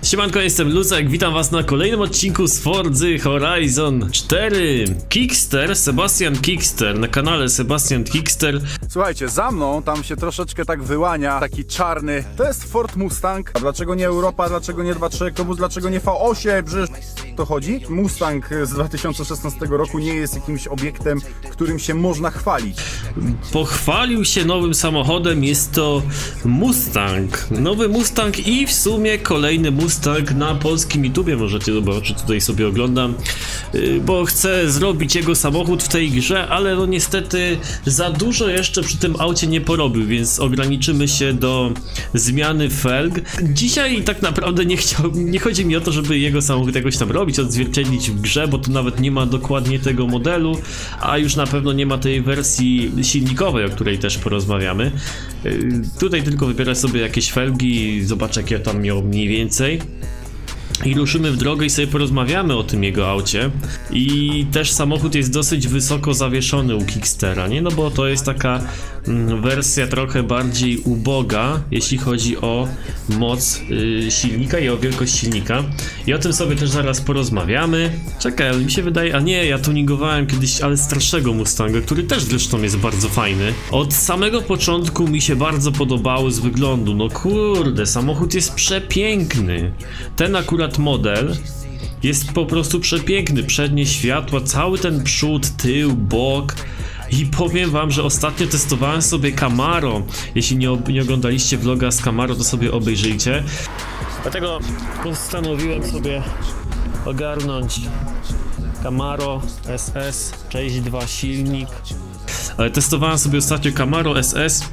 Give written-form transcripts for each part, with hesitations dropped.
Siemanko, jestem Lucek, witam was na kolejnym odcinku z Forzy Horizon 4. Kickster, Sebastian Kickster, na kanale Sebastian Kickster. Słuchajcie, za mną tam się troszeczkę tak wyłania taki czarny. To jest Ford Mustang. A dlaczego nie Europa, dlaczego nie 2.3 Ektobus, dlaczego nie V8? Przecież to chodzi. Mustang z 2016 roku nie jest jakimś obiektem, którym się można chwalić. Pochwalił się nowym samochodem, jest to Mustang. Nowy Mustang i w sumie kolejny Mustang na polskim YouTubie, możecie zobaczyć, tutaj sobie oglądam, bo chcę zrobić jego samochód w tej grze, ale no niestety za dużo jeszcze przy tym aucie nie porobił, więc ograniczymy się do zmiany felg. Dzisiaj tak naprawdę nie chodzi mi o to, żeby jego samochód jakoś tam robić, odzwierciedlić w grze, bo tu nawet nie ma dokładnie tego modelu, a już na pewno nie ma tej wersji silnikowej, o której też porozmawiamy. Tutaj tylko wybierać sobie jakieś felgi, zobaczę jakie tam miał mniej więcej. I ruszymy w drogę i sobie porozmawiamy o tym jego aucie. I też samochód jest dosyć wysoko zawieszony u Kickstera, nie? No bo to jest taka wersja trochę bardziej uboga, jeśli chodzi o moc silnika i o wielkość silnika. I o tym sobie też zaraz porozmawiamy. Czekaj, ale mi się wydaje... A nie, ja tuningowałem kiedyś, ale starszego Mustanga, który też zresztą jest bardzo fajny. Od samego początku mi się bardzo podobały z wyglądu. No kurde, samochód jest przepiękny. Ten akurat model jest po prostu przepiękny. Przednie światła, cały ten przód, tył, bok. I powiem wam, że ostatnio testowałem sobie Camaro. Jeśli nie oglądaliście vloga z Camaro, to sobie obejrzyjcie. Dlatego postanowiłem sobie ogarnąć Camaro SS 6.2 silnik. Ale testowałem sobie ostatnio Camaro SS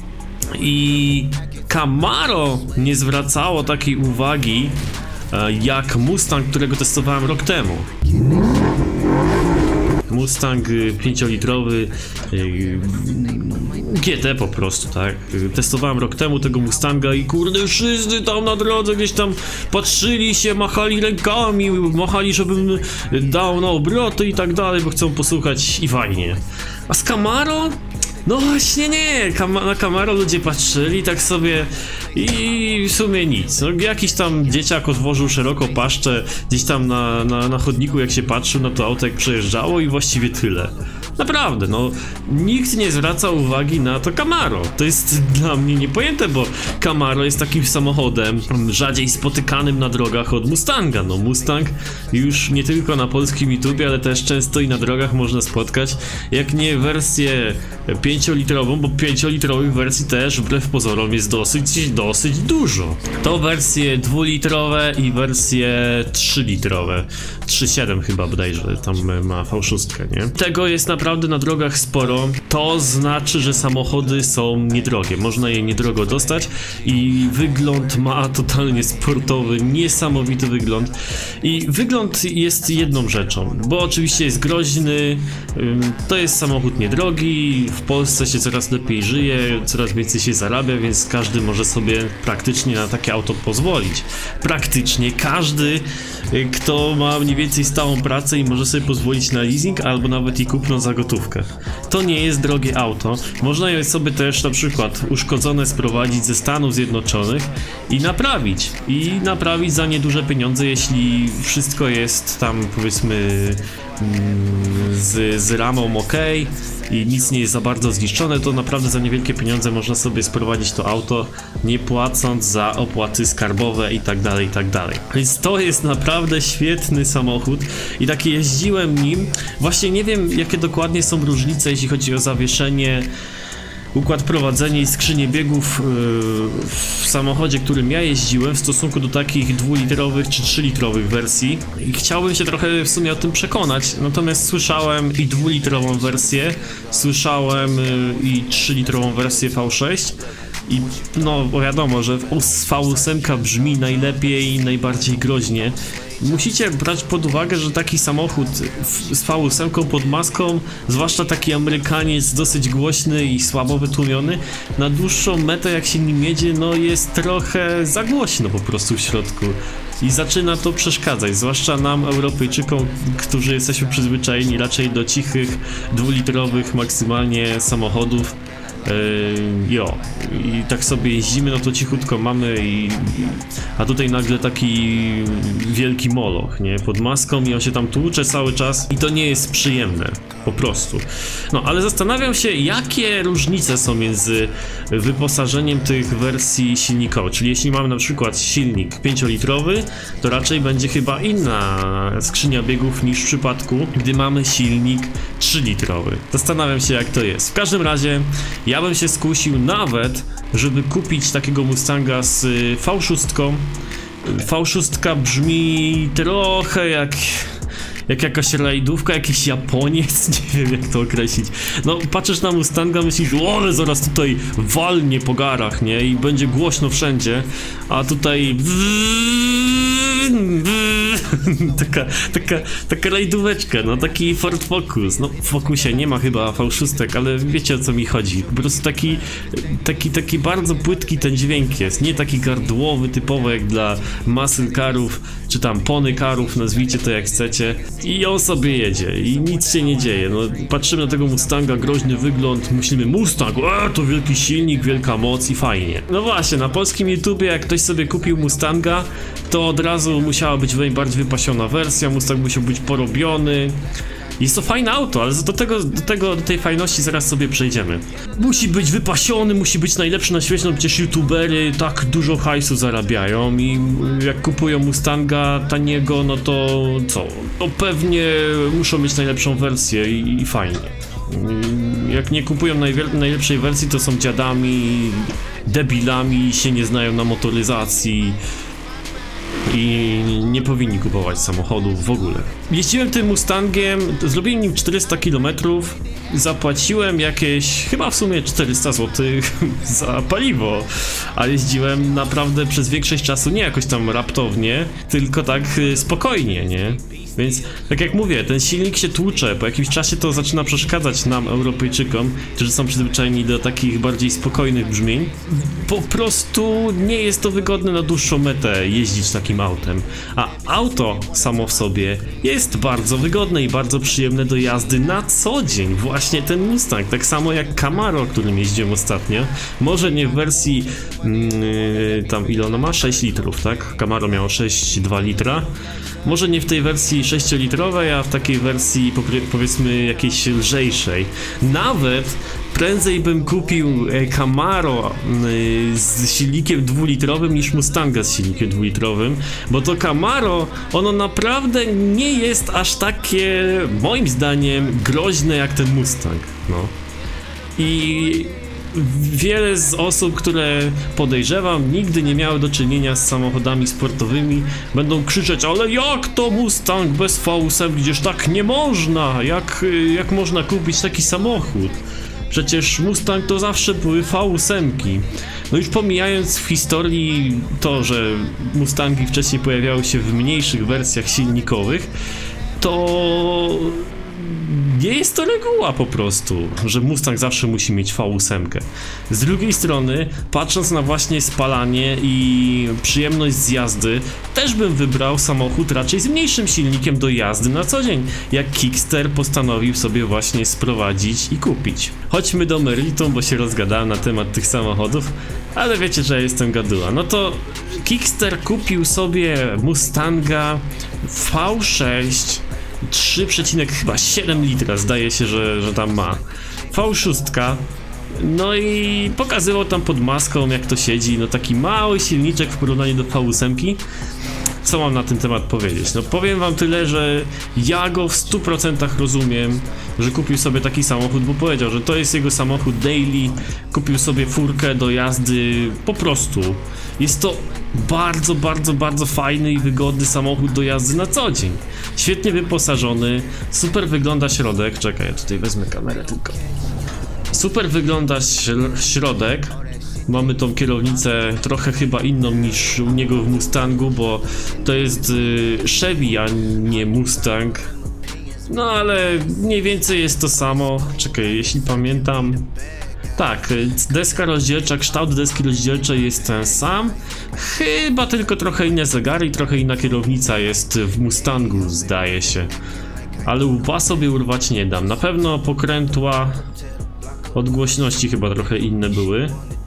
i Camaro nie zwracało takiej uwagi jak Mustang, którego testowałem rok temu. Mustang 5-litrowy GT po prostu, tak? Testowałem rok temu tego Mustanga i kurde, wszyscy tam na drodze gdzieś tam patrzyli się, machali rękami, machali, żebym dał na obroty i tak dalej, bo chcą posłuchać i fajnie. A z Camaro? No właśnie nie, na Camaro ludzie patrzyli tak sobie i w sumie nic. No, jakiś tam dzieciak otworzył szeroko paszczę gdzieś tam na chodniku, jak się patrzył na to auto, jak przejeżdżało i właściwie tyle. Naprawdę, no nikt nie zwraca uwagi na to Camaro. To jest dla mnie niepojęte, bo Camaro jest takim samochodem rzadziej spotykanym na drogach od Mustanga. No Mustang już nie tylko na polskim YouTubie, ale też często i na drogach można spotkać. Jak nie wersję 5-litrową, bo 5-litrowych wersji też wbrew pozorom jest dosyć dużo. To wersje 2-litrowe i wersje 3-litrowe. 3.7 chyba bodajże tam ma V6, nie? Tego jest naprawdę na drogach sporo. To znaczy, że samochody są niedrogie. Można je niedrogo dostać i wygląd ma totalnie sportowy, niesamowity wygląd. I wygląd jest jedną rzeczą, bo oczywiście jest groźny, to jest samochód niedrogi, w Polsce się coraz lepiej żyje, coraz więcej się zarabia, więc każdy może sobie praktycznie na takie auto pozwolić. Praktycznie każdy, kto ma mniej więcej stałą pracę i może sobie pozwolić na leasing albo nawet i kupno za gotówkę. To nie jest drogie auto. Można je sobie też na przykład uszkodzone sprowadzić ze Stanów Zjednoczonych i naprawić za nieduże pieniądze, jeśli wszystko jest tam powiedzmy z ramą ok i nic nie jest za bardzo zniszczone, to naprawdę za niewielkie pieniądze można sobie sprowadzić to auto, nie płacąc za opłaty skarbowe i tak dalej, i tak dalej. Więc to jest naprawdę świetny samochód i tak jeździłem nim. Właśnie nie wiem, jakie dokładnie są różnice, jeśli chodzi o zawieszenie, układ prowadzenia i skrzynię biegów w samochodzie, którym ja jeździłem w stosunku do takich 2-litrowych czy 3-litrowych wersji i chciałbym się trochę w sumie o tym przekonać, natomiast słyszałem i 2-litrową wersję, słyszałem i 3-litrową wersję V6 i no wiadomo, że V8 brzmi najlepiej i najbardziej groźnie. Musicie brać pod uwagę, że taki samochód z V8 pod maską, zwłaszcza taki Amerykaniec dosyć głośny i słabo wytłumiony, na dłuższą metę jak się nim jedzie, no jest trochę za głośno po prostu w środku. I zaczyna to przeszkadzać, zwłaszcza nam, Europejczykom, którzy jesteśmy przyzwyczajeni raczej do cichych, 2-litrowych maksymalnie samochodów. I tak sobie jeździmy, no to cichutko mamy a tutaj nagle taki wielki moloch, nie? Pod maską i on się tam tłucze cały czas i to nie jest przyjemne, po prostu. No, ale zastanawiam się, jakie różnice są między wyposażeniem tych wersji silnikowych, czyli jeśli mamy na przykład silnik 5-litrowy, to raczej będzie chyba inna skrzynia biegów niż w przypadku, gdy mamy silnik 3-litrowy. Zastanawiam się, jak to jest. W każdym razie ja bym się skusił nawet, żeby kupić takiego Mustanga z V6. V6 brzmi trochę jak jakaś rajdówka, jakiś Japoniec, nie wiem jak to określić. No, patrzysz na Mustanga, myślisz, o, ale zaraz tutaj walnie po garach, nie? I będzie głośno wszędzie, a tutaj taka rajdóweczka, no taki Ford Focus. No w Focusie nie ma chyba V6, ale wiecie, o co mi chodzi. Po prostu taki bardzo płytki ten dźwięk jest, nie taki gardłowy, typowy jak dla muscle carów, czy tam pony carów, nazwijcie to jak chcecie. I on sobie jedzie i nic się nie dzieje. No, patrzymy na tego Mustanga, groźny wygląd, myślimy Mustang, to wielki silnik, wielka moc i fajnie. No właśnie, na polskim YouTubie jak ktoś sobie kupił Mustanga, to od razu musiała być najbardziej wypasiona wersja, Mustang musiał być porobiony. Jest to fajne auto, ale do tej fajności zaraz sobie przejdziemy. Musi być wypasiony, musi być najlepszy na świecie, no przecież youtubery tak dużo hajsu zarabiają i jak kupują Mustanga taniego, no to co? To pewnie muszą mieć najlepszą wersję i fajnie. Jak nie kupują najlepszej wersji, to są dziadami, debilami, się nie znają na motoryzacji i nie powinni kupować samochodów w ogóle. Jeździłem tym Mustangiem, zrobiłem nim 400 km, zapłaciłem jakieś chyba w sumie 400 zł za paliwo, a jeździłem naprawdę przez większość czasu nie jakoś tam raptownie, tylko tak spokojnie, nie? Więc tak jak mówię, ten silnik się tłucze, po jakimś czasie to zaczyna przeszkadzać nam, Europejczykom, którzy są przyzwyczajeni do takich bardziej spokojnych brzmień. Po prostu nie jest to wygodne na dłuższą metę jeździć takim autem. A auto samo w sobie jest bardzo wygodne i bardzo przyjemne do jazdy na co dzień. Właśnie ten Mustang, tak samo jak Camaro, którym jeździłem ostatnio. Może nie w wersji, tam ile ona ma? 6 litrów, tak? Camaro miało 6,2 litra. Może nie w tej wersji 6-litrowej, a w takiej wersji powiedzmy jakiejś lżejszej. Nawet prędzej bym kupił Camaro z silnikiem 2-litrowym niż Mustanga z silnikiem 2-litrowym, bo to Camaro, ono naprawdę nie jest aż takie, moim zdaniem, groźne jak ten Mustang, no. I wiele z osób, które podejrzewam nigdy nie miały do czynienia z samochodami sportowymi, będą krzyczeć, ale jak to Mustang bez V8, gdzież tak nie można, jak można kupić taki samochód? Przecież Mustang to zawsze były V8. No już pomijając w historii to, że Mustangi wcześniej pojawiały się w mniejszych wersjach silnikowych, to nie jest to reguła po prostu, że Mustang zawsze musi mieć V8. Z drugiej strony, patrząc na właśnie spalanie i przyjemność z jazdy, też bym wybrał samochód raczej z mniejszym silnikiem do jazdy na co dzień, jak Kickster postanowił sobie właśnie sprowadzić i kupić. Chodźmy do meritum, bo się rozgadałem na temat tych samochodów, ale wiecie, że ja jestem gaduła. No to Kickster kupił sobie Mustanga V6 3,7 litra, zdaje się, że tam ma. V6, no i pokazywał tam pod maską, jak to siedzi, no taki mały silniczek w porównaniu do V8. Co mam na ten temat powiedzieć? No powiem wam tyle, że ja go w 100% rozumiem, że kupił sobie taki samochód, bo powiedział, że to jest jego samochód daily, kupił sobie furkę do jazdy, po prostu. Jest to bardzo fajny i wygodny samochód do jazdy na co dzień. Świetnie wyposażony, super wygląda środek, czekaj, ja tutaj wezmę kamerę tylko. Super wygląda środek. Mamy tą kierownicę trochę chyba inną niż u niego w Mustangu, bo to jest Chevy, a nie Mustang. No ale mniej więcej jest to samo. Czekaj, jeśli pamiętam. Tak, deska rozdzielcza, kształt deski rozdzielczej jest ten sam. Chyba tylko trochę inne zegary i trochę inna kierownica jest w Mustangu, zdaje się. Ale łba sobie urwać nie dam. Na pewno pokrętła od głośności chyba trochę inne były.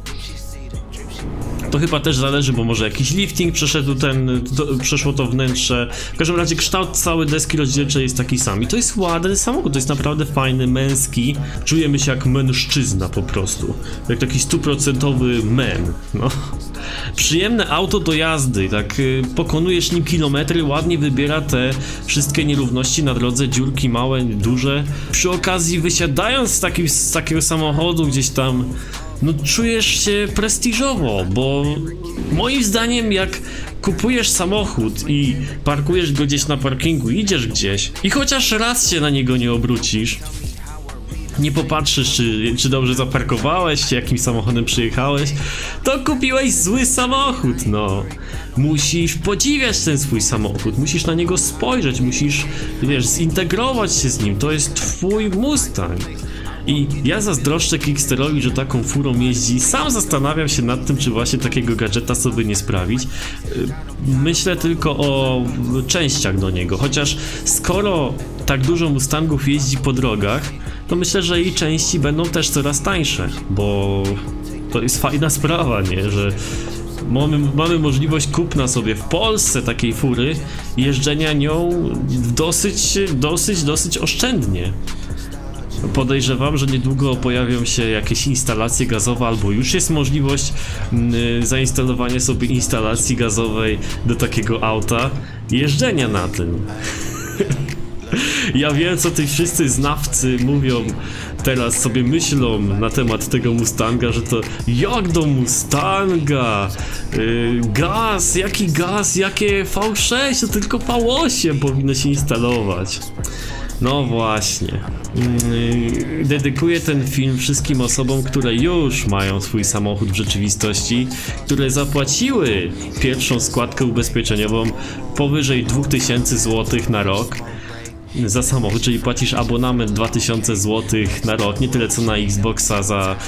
To chyba też zależy, bo może jakiś lifting przeszło to wnętrze. W każdym razie kształt całej deski rozdzielczej jest taki sam. I to jest ładny samochód, to jest naprawdę fajny, męski. Czujemy się jak mężczyzna po prostu. Jak taki 100% men, no. Przyjemne auto do jazdy, tak pokonujesz nim kilometry, ładnie wybiera te wszystkie nierówności na drodze, dziurki małe, duże. Przy okazji wysiadając z takiego samochodu gdzieś tam, no czujesz się prestiżowo, bo moim zdaniem jak kupujesz samochód i parkujesz go gdzieś na parkingu, idziesz gdzieś i chociaż raz się na niego nie obrócisz, nie popatrzysz, czy dobrze zaparkowałeś, czy jakim samochodem przyjechałeś, to kupiłeś zły samochód, no. Musisz podziwiać ten swój samochód, musisz na niego spojrzeć, musisz, wiesz, zintegrować się z nim, to jest twój Mustang. I ja zazdroszczę Kicksterowi, że taką furą jeździ. Sam zastanawiam się nad tym, czy właśnie takiego gadżeta sobie nie sprawić. Myślę tylko o częściach do niego, chociaż skoro tak dużo Mustangów jeździ po drogach, to myślę, że i części będą też coraz tańsze, bo to jest fajna sprawa, nie? Że mamy możliwość kupna sobie w Polsce takiej fury i jeżdżenia nią dosyć oszczędnie. Podejrzewam, że niedługo pojawią się jakieś instalacje gazowe, albo już jest możliwość zainstalowania sobie instalacji gazowej do takiego auta i jeżdżenia na tym. Ja wiem, co ci wszyscy znawcy mówią, teraz sobie myślą na temat tego Mustanga, że to jak do Mustanga? Gaz, jaki gaz, jakie V6, to tylko V8 powinno się instalować. No właśnie. Dedykuję ten film wszystkim osobom, które już mają swój samochód w rzeczywistości, które zapłaciły pierwszą składkę ubezpieczeniową powyżej 2000 zł na rok za samochód, czyli płacisz abonament 2000 zł na rok, nie tyle co na Xboxa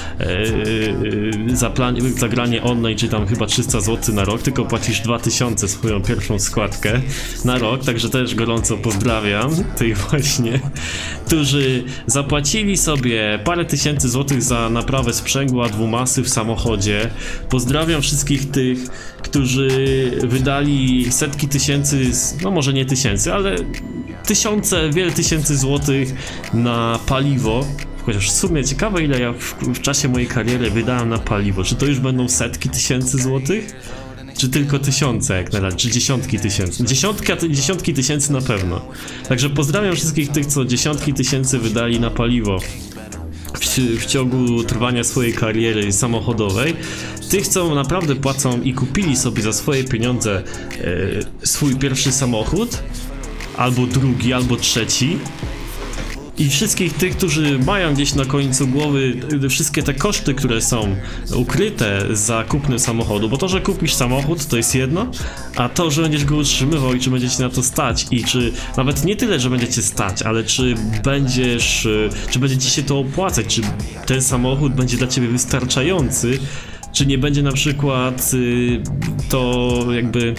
za granie online, czy tam chyba 300 zł na rok, tylko płacisz 2000 swoją pierwszą składkę na rok, także też gorąco pozdrawiam tych właśnie, którzy zapłacili sobie parę tysięcy złotych za naprawę sprzęgła dwumasy w samochodzie. Pozdrawiam wszystkich tych, którzy wydali setki tysięcy, no może nie tysięcy, ale wiele tysięcy złotych na paliwo. Chociaż w sumie ciekawe, ile ja w czasie mojej kariery wydałem na paliwo. Czy to już będą setki tysięcy złotych? Czy tylko tysiące jak na razie? Czy dziesiątki tysięcy? Dziesiątki tysięcy na pewno. Także pozdrawiam wszystkich tych, co dziesiątki tysięcy wydali na paliwo w ciągu trwania swojej kariery samochodowej. Tych, co naprawdę płacą i kupili sobie za swoje pieniądze swój pierwszy samochód, albo drugi, albo trzeci. I wszystkich tych, którzy mają gdzieś na końcu głowy wszystkie te koszty, które są ukryte za kupnem samochodu, bo to, że kupisz samochód, to jest jedno, a to, że będziesz go utrzymywał i czy będziecie na to stać i czy nawet nie tyle, że będziecie stać, ale czy będzie ci się to opłacać, czy ten samochód będzie dla ciebie wystarczający, czy nie będzie na przykład to jakby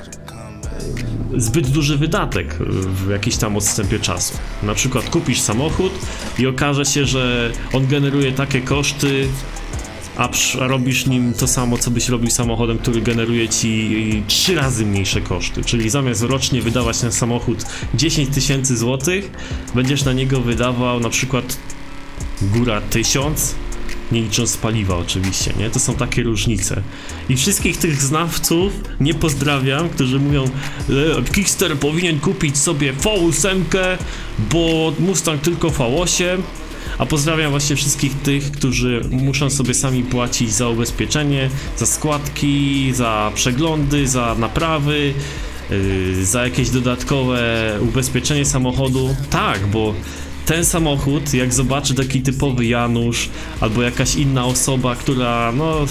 zbyt duży wydatek w jakimś tam odstępie czasu. Na przykład kupisz samochód i okaże się, że on generuje takie koszty, a robisz nim to samo, co byś robił samochodem, który generuje ci 3 razy mniejsze koszty. Czyli zamiast rocznie wydawać na samochód 10 tysięcy złotych, będziesz na niego wydawał na przykład góra 1000, nie licząc paliwa oczywiście, nie? To są takie różnice. I wszystkich tych znawców nie pozdrawiam, którzy mówią, Kickster powinien kupić sobie V8, bo Mustang tylko V8. A pozdrawiam właśnie wszystkich tych, którzy muszą sobie sami płacić za ubezpieczenie, za składki, za przeglądy, za naprawy, za jakieś dodatkowe ubezpieczenie samochodu. Tak, bo ten samochód, jak zobaczy taki typowy Janusz albo jakaś inna osoba, która no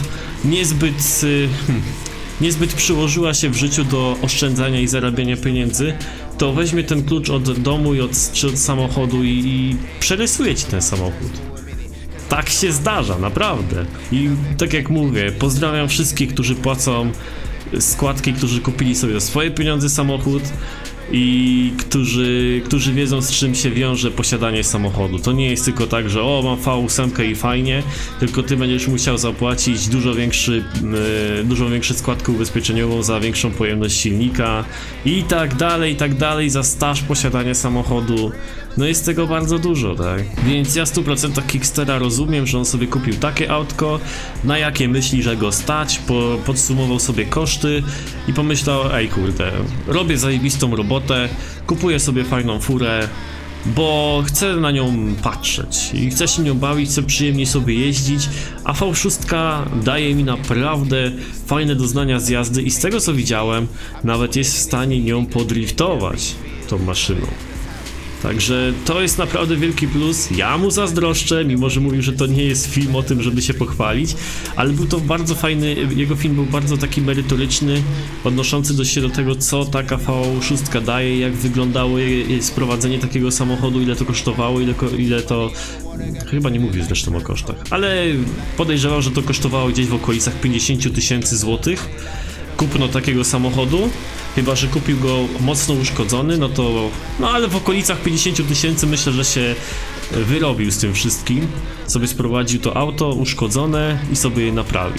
niezbyt przyłożyła się w życiu do oszczędzania i zarabiania pieniędzy, to weźmie ten klucz od domu czy od samochodu i przerysuje ci ten samochód. Tak się zdarza, naprawdę. I tak jak mówię, pozdrawiam wszystkich, którzy płacą składki, którzy kupili sobie za swoje pieniądze samochód. i którzy wiedzą, z czym się wiąże posiadanie samochodu. To nie jest tylko tak, że o, mam V8 i fajnie, tylko ty będziesz musiał zapłacić dużo większą składkę ubezpieczeniową za większą pojemność silnika i tak dalej, za staż posiadania samochodu. No jest tego bardzo dużo, tak? Więc ja 100% Kickstera rozumiem, że on sobie kupił takie autko, na jakie myśli, że go stać, podsumował sobie koszty i pomyślał, ej kurde, robię zajebistą robotę, kupuję sobie fajną furę, bo chcę na nią patrzeć i chcę się nią bawić, chcę przyjemnie sobie jeździć, a V6 daje mi naprawdę fajne doznania z jazdy i z tego co widziałem, nawet jest w stanie nią podriftować, tą maszyną. Także to jest naprawdę wielki plus, ja mu zazdroszczę, mimo że mówił, że to nie jest film o tym, żeby się pochwalić, ale był to bardzo fajny, jego film był bardzo taki merytoryczny, odnoszący się do tego, co taka V6 daje, jak wyglądało jej sprowadzenie takiego samochodu, ile to kosztowało, ile to... Chyba nie mówił zresztą o kosztach, ale podejrzewał, że to kosztowało gdzieś w okolicach 50 000 złotych kupno takiego samochodu. Chyba że kupił go mocno uszkodzony, no ale w okolicach 50 000 myślę, że się wyrobił z tym wszystkim. Sobie sprowadził to auto uszkodzone i sobie je naprawił.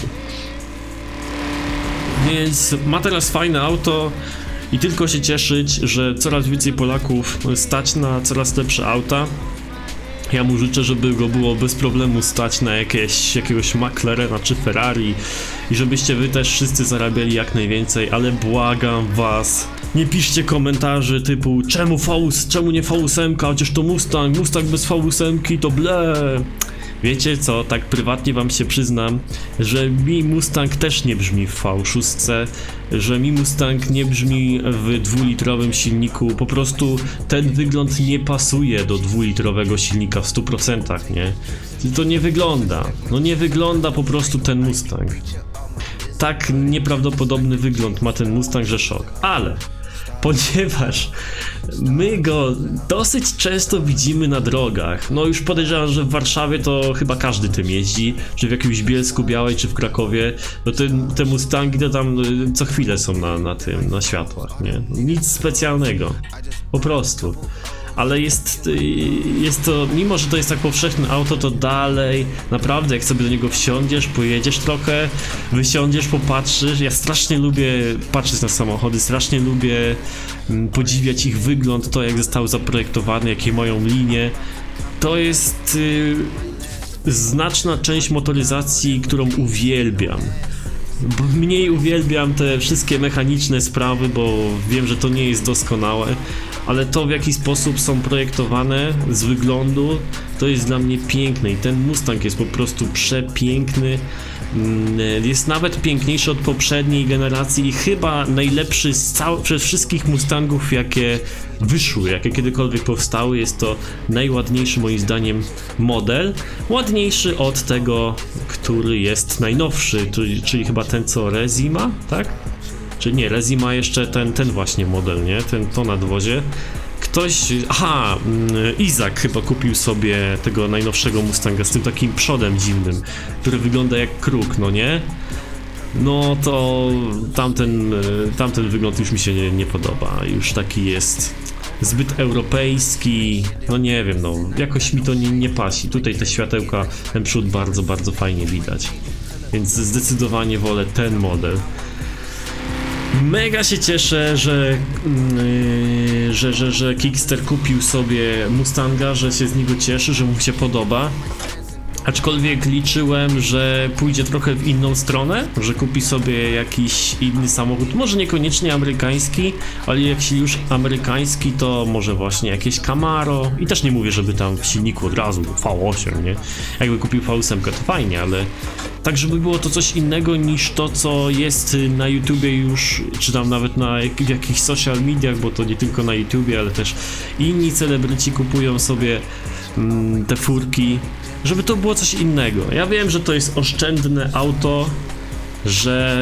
Więc ma teraz fajne auto i tylko się cieszyć, że coraz więcej Polaków stać na coraz lepsze auta. Ja mu życzę, żeby go było bez problemu stać na jakiegoś McLarena czy Ferrari i żebyście wy też wszyscy zarabiali jak najwięcej, ale błagam was, nie piszcie komentarzy typu czemu nie V8, chociaż to Mustang bez V8 to ble. Wiecie co, tak prywatnie wam się przyznam, że mi Mustang też nie brzmi w V6, że mi Mustang nie brzmi w 2-litrowym silniku, po prostu ten wygląd nie pasuje do 2-litrowego silnika w 100%, nie? To nie wygląda, no nie wygląda po prostu ten Mustang. Tak nieprawdopodobny wygląd ma ten Mustang, że szok, ale... Ponieważ my go dosyć często widzimy na drogach, no już podejrzewam, że w Warszawie to chyba każdy tym jeździ, czy w jakimś Bielsku Białej, czy w Krakowie, no te Mustangi to tam co chwilę są na światłach, nie? Nic specjalnego, po prostu. Ale jest to, mimo że to jest tak powszechne auto, to dalej, naprawdę jak sobie do niego wsiądziesz, pojedziesz trochę, wysiądziesz, popatrzysz, ja strasznie lubię patrzeć na samochody, strasznie lubię podziwiać ich wygląd, to jak zostały zaprojektowane, jakie mają linie, to jest znaczna część motoryzacji, którą uwielbiam. Mniej uwielbiam te wszystkie mechaniczne sprawy, bo wiem, że to nie jest doskonałe, ale to w jaki sposób są projektowane z wyglądu, to jest dla mnie piękne i ten Mustang jest po prostu przepiękny, jest nawet piękniejszy od poprzedniej generacji i chyba najlepszy przez wszystkich Mustangów, jakie wyszły, jakie kiedykolwiek powstały. Jest to najładniejszy moim zdaniem model, ładniejszy od tego, który jest najnowszy, czyli chyba ten co Rezi ma, tak? Czy nie, Rezi ma jeszcze ten właśnie model, nie? To nadwozie. Izak chyba kupił sobie tego najnowszego Mustanga z tym takim przodem dziwnym, który wygląda jak kruk, no nie? No to tamten wygląd już mi się nie podoba, już taki jest zbyt europejski, no nie wiem, no jakoś mi to nie pasi. Tutaj te światełka, ten przód bardzo, bardzo fajnie widać, więc zdecydowanie wolę ten model. Mega się cieszę, że Kickster kupił sobie Mustanga, że się z niego cieszy, że mu się podoba. Aczkolwiek liczyłem, że pójdzie trochę w inną stronę, że kupi sobie jakiś inny samochód, może niekoniecznie amerykański, ale jeśli już amerykański, to może właśnie jakieś Camaro. I też nie mówię, żeby tam w silniku od razu V8, nie? Jakby kupił V8, to fajnie, ale tak, żeby było to coś innego niż to, co jest na YouTubie już, czy tam nawet w jakichś social mediach, bo to nie tylko na YouTubie, ale też inni celebryci kupują sobie te furki, żeby to było coś innego. Ja wiem, że to jest oszczędne auto, że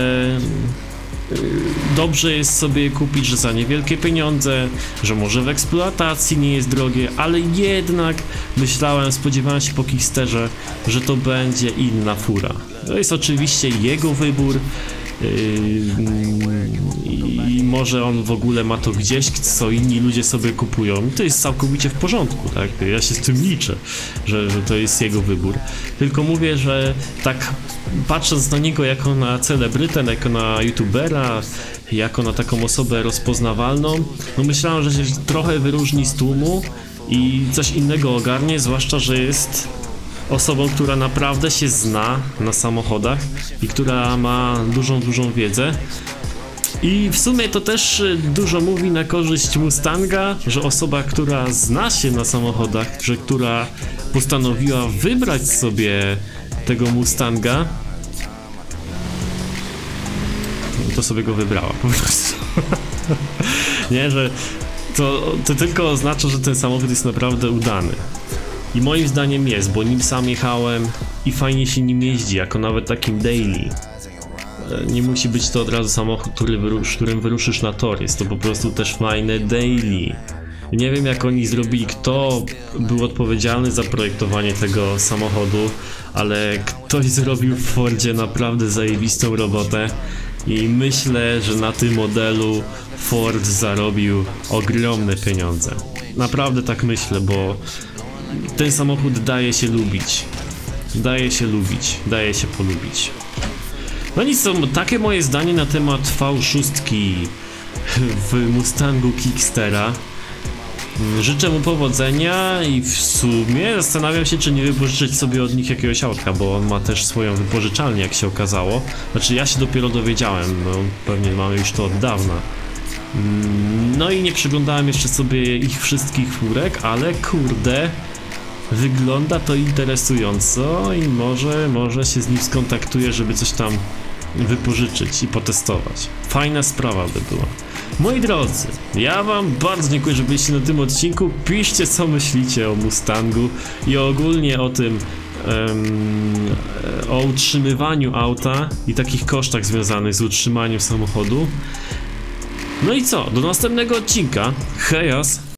dobrze jest sobie kupić, że za niewielkie pieniądze, że może w eksploatacji nie jest drogie, ale jednak spodziewałem się po Kicksterze, że to będzie inna fura. To jest oczywiście jego wybór. i może on w ogóle ma to gdzieś, co inni ludzie sobie kupują. To jest całkowicie w porządku, tak? Ja się z tym liczę, że to jest jego wybór. Tylko mówię, że tak patrząc na niego jako na celebrytę, jako na youtubera, jako na taką osobę rozpoznawalną, no myślałem, że się trochę wyróżni z tłumu i coś innego ogarnie, zwłaszcza, że jest osobą, która naprawdę się zna na samochodach i która ma dużą wiedzę. I w sumie to też dużo mówi na korzyść Mustanga, że osoba, która zna się na samochodach, że która postanowiła wybrać sobie tego Mustanga, to sobie go wybrała po prostu. Nie, że to tylko oznacza, że ten samochód jest naprawdę udany. I moim zdaniem jest, bo nim sam jechałem i fajnie się nim jeździ, jako nawet takim daily. Nie musi być to od razu samochód, którym wyruszysz na tor, jest to po prostu też fajne daily. Nie wiem, jak oni zrobili, kto był odpowiedzialny za projektowanie tego samochodu, ale ktoś zrobił w Fordzie naprawdę zajebistą robotę i myślę, że na tym modelu Ford zarobił ogromne pieniądze. Naprawdę tak myślę, bo ten samochód daje się lubić. Daje się polubić. No nic, to takie moje zdanie na temat V6 w Mustangu Kickstera. Życzę mu powodzenia i w sumie zastanawiam się, czy nie wypożyczyć sobie od nich jakiegoś autka, bo on ma też swoją wypożyczalnię, jak się okazało. Znaczy ja się dopiero dowiedziałem, no pewnie mamy już to od dawna. No i nie przeglądałem jeszcze sobie ich wszystkich furek, ale kurde, wygląda to interesująco i może się z nim skontaktuję, żeby coś tam wypożyczyć i potestować. Fajna sprawa by była. Moi drodzy, ja wam bardzo dziękuję, że byliście na tym odcinku. Piszcie, co myślicie o Mustangu i ogólnie o tym o utrzymywaniu auta i takich kosztach związanych z utrzymaniem samochodu. No i co? Do następnego odcinka. Hejas!